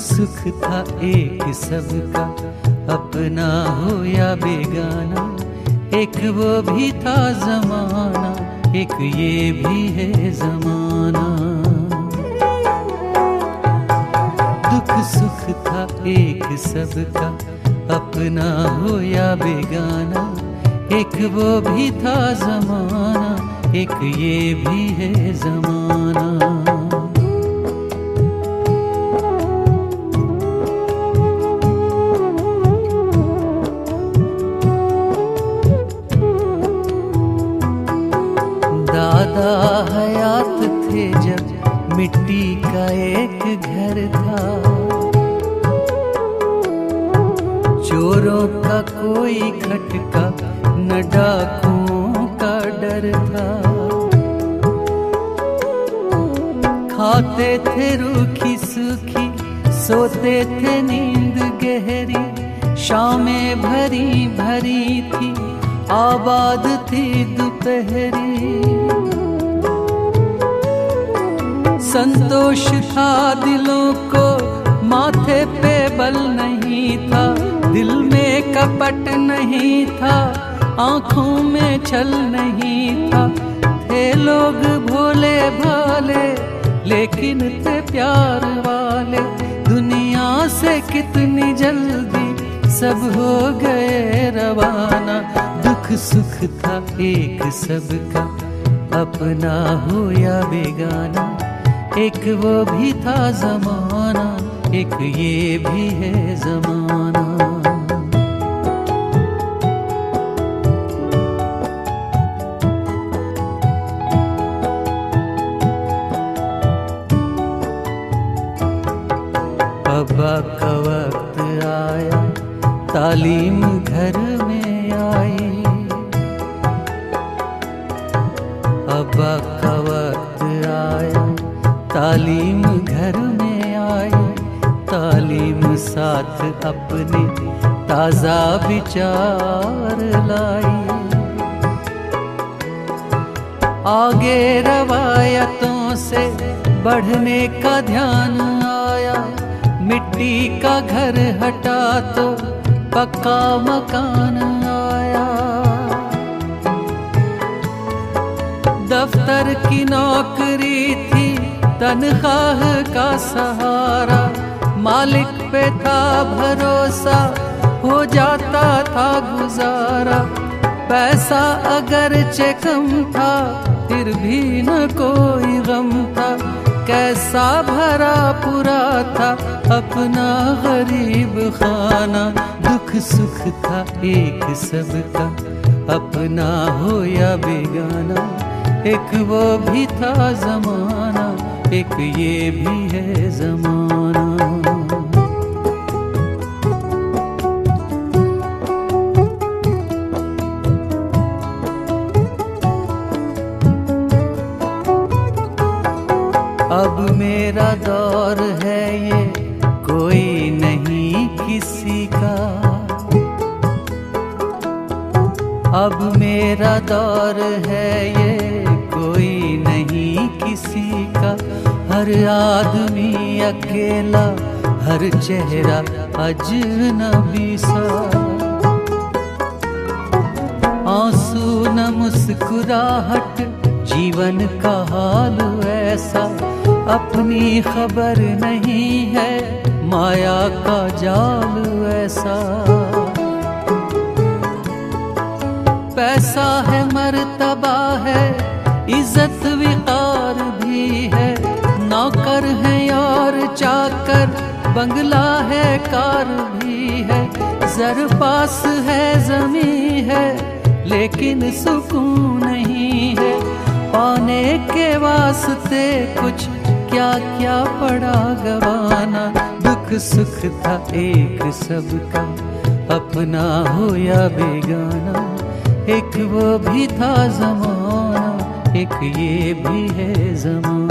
सुख था एक सबका, अपना हो या बेगाना, एक वो भी था जमाना, एक ये भी है जमाना। दुख सुख था एक सबका, अपना हो या बेगाना, एक वो भी था जमाना, एक ये भी है जमाना। दादा हयात थे जब मिट्टी का एक घर था, चोरों का कोई खटका न डाकुओं का डर था। खाते थे रूखी सूखी, सोते थे नींद गहरी, शामें भरी भरी थी, आबाद थी दोपहरी। संतोष था दिलों को, माथे पे बल नहीं था, दिल में कपट नहीं था, आंखों में छल नहीं था। थे लोग भोले भाले लेकिन थे प्यार वाले, दुनिया से कितनी जल्दी सब हो गए रवाना। दुख सुख था एक सबका, अपना हो या बेगाना, एक वो भी था जमाना, एक ये भी है जमाना। अब्बा का वक्त आया, तालीम घर में आई। अब्बा का वक्त आया, तालीम घर में आई, तालीम साथ अपने ताजा विचार लाई। आगे रवायतों से बढ़ने का ध्यान आया, मिट्टी का घर हटा तो पक्का मकान आया। दफ्तर की नौकरी थी, तनख्वाह का सहारा, मालिक पे था भरोसा, हो जाता था गुजारा। पैसा अगरचे कम था, फिर भी न कोई गम था, कैसा भरा पूरा था अपना गरीब खाना। दुख सुख था एक सबका, अपना हो या बेगाना, एक वो भी था जमाना, एक ये भी है जमाना। अब मेरा दौर है ये, कोई नहीं किसी का। अब मेरा दौर है ये, कोई नहीं किसी का। हर आदमी अकेला, हर चेहरा अजनबी सा। आंसू न मुस्कुराहट, जीवन का हाल ऐसा, अपनी खबर नहीं है, माया का जाल ऐसा। पैसा है मर्तबा है, इज्जत विकार भी है, नौकर है यार चाकर, बंगला है कार भी है। जर पास है जमी है, लेकिन सुकून नहीं है, पाने के वास्ते कुछ क्या क्या पड़ा गवाना। दुख सुख था एक सबका, अपना हो या बेगाना, एक वो भी था जमाना, एक ये भी है जमाना।